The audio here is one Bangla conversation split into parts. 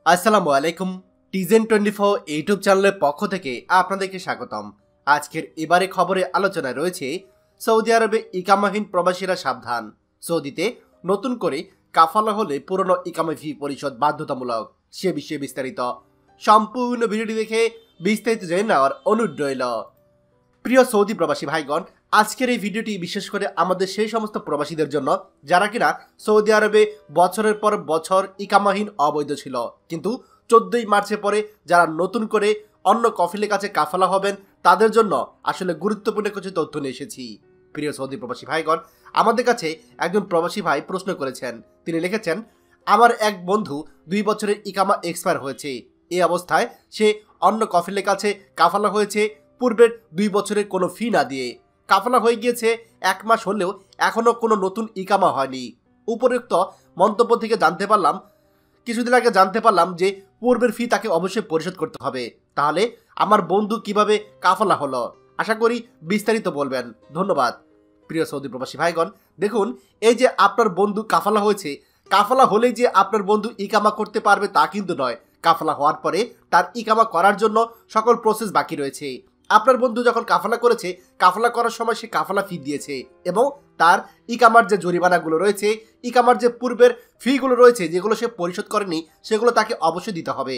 আসসালামু আলাইকুম। টিজেন 24 ইউটিউব চ্যানেলের পক্ষ থেকে আপনাদেরকে স্বাগতম। আজকের এবারে খবরে আলোচনায় রয়েছে সৌদি আরবে ইকামাহীন প্রবাসীরা সাবধান, সৌদিতে নতুন করে কাফালা হলে পুরনো ইকামা ফি পরিশোধ বাধ্যতামূলক। সে বিষয়ে বিস্তারিত সম্পূর্ণ ভিডিওটি দেখে বিস্তারিত জেনে নেওয়ার অনুরোধ রইল। প্রিয় সৌদি প্রবাসী ভাইগণ, আজকের এই ভিডিওটি বিশেষ করে আমাদের সেই সমস্ত প্রবাসীদের জন্য যারা কিনা সৌদি আরবে বছরের পর বছর ইকামাহীন অবৈধ ছিল, কিন্তু 14ই মার্চের পরে যারা নতুন করে অন্য কফিলের কাছে কাফালা হবেন তাদের জন্য আসলে গুরুত্বপূর্ণ কিছু তথ্য নিয়ে এসেছি। প্রিয় সৌদি প্রবাসী ভাইগণ, আমাদের কাছে একজন প্রবাসী ভাই প্রশ্ন করেছেন। তিনি লিখেছেন, আমার এক বন্ধু 2 বছরের ইকামা এক্সপায়ার হয়েছে। এই অবস্থায় সে অন্য কফিলের কাছে কাফালা হয়েছে পূর্বের 2 বছরের কোনো ফি না দিয়ে। কাফালা হয়ে গিয়েছে 1 মাস হলেও এখনও কোনো নতুন ইকামা হয়নি। উপরোক্ত মন্তব্য থেকে কিছুদিন আগে জানতে পারলাম যে পূর্বের ফি তাকে অবশ্যই পরিশোধ করতে হবে। তাহলে আমার বন্ধু কিভাবে কাফালা হলো? আশা করি বিস্তারিত বলবেন। ধন্যবাদ। প্রিয় সৌদি প্রবাসী ভাইগণ, দেখুন, এই যে আপনার বন্ধু কাফালা হয়েছে, কাফালা হলেই যে আপনার বন্ধু ইকামা করতে পারবে তা কিন্তু নয়। কাফালা হওয়ার পরে তার ইকামা করার জন্য সকল প্রসেস বাকি রয়েছে। আপনার বন্ধু যখন কাফালা করেছে, কাফালা করার সময় সে কাফালা ফি দিয়েছে এবং তার ইকামার যে জরিমানাগুলো রয়েছে, ইকামার যে পূর্বের ফিগুলো রয়েছে যেগুলো সে পরিশোধ করেনি, সেগুলো তাকে অবশ্যই দিতে হবে।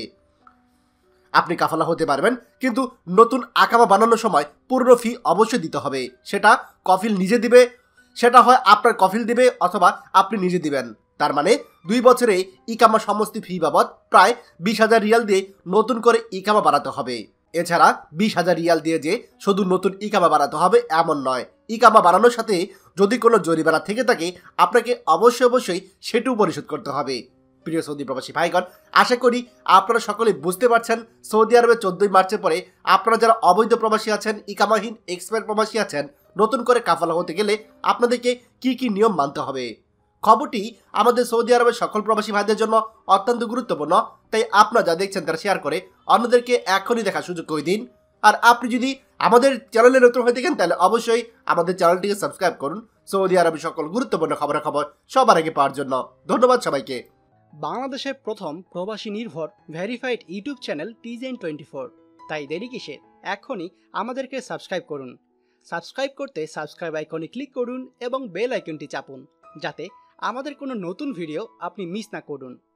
আপনি কাফালা হতে পারবেন, কিন্তু নতুন আকামা বানানোর সময় পুরনো ফি অবশ্যই দিতে হবে। সেটা কফিল নিজে দিবে, সেটা হয় আপনার কফিল দিবে অথবা আপনি নিজে দিবেন। তার মানে 2 বছরে ইকামা সমস্ত ফি বাবদ প্রায় 20,000 রিয়াল দিয়ে নতুন করে ইকামা বানাতে হবে। এছাড়া 20,000 রিয়াল দিয়ে যে শুধু নতুন ইকামা বানাতে হবে এমন নয়। ইকামা বানানোর সাথে যদি কোনো জরিমানা থেকে থাকে, আপনাকে অবশ্যই সেটিও পরিশোধ করতে হবে। প্রিয় সৌদি প্রবাসী ভাইগণ, আশা করি আপনারা সকলে বুঝতে পারছেন সৌদি আরবে 14ই মার্চের পরে আপনারা যারা অবৈধ প্রবাসী আছেন, ইকামাহীন এক্সপায়ার প্রবাসী আছেন, নতুন করে কাফালা হতে গেলে আপনাদেরকে কি কি নিয়ম মানতে হবে। খবরটি আমাদের সৌদি আরবের সকল প্রবাসী ভাইদের জন্য অত্যন্ত গুরুত্বপূর্ণ, তাই আপনারা যা দেখছেন তারা শেয়ার করে অন্যদেরকে এখনই দেখার সুযোগ করে দিন। আর আপনি যদি আমাদের চ্যানেলে নতুন হয়ে থাকেন তাহলে অবশ্যই আমাদের চ্যানেলটিকে সাবস্ক্রাইব করুন সৌদি আরবের সকল গুরুত্বপূর্ণ খবর সবার আগে পাওয়ার জন্য। ধন্যবাদ সবাইকে। বাংলাদেশের প্রথম প্রবাসী নির্ভর ভেরিফাইড ইউটিউব চ্যানেল টিজেন 24, তাই দেরি কিসের? এখনই আমাদেরকে সাবস্ক্রাইব করুন। সাবস্ক্রাইব করতে সাবস্ক্রাইব আইকনে ক্লিক করুন এবং বেল আইকনটি চাপুন, যাতে আমাদের কোনো নতুন ভিডিও আপনি মিস না করুন।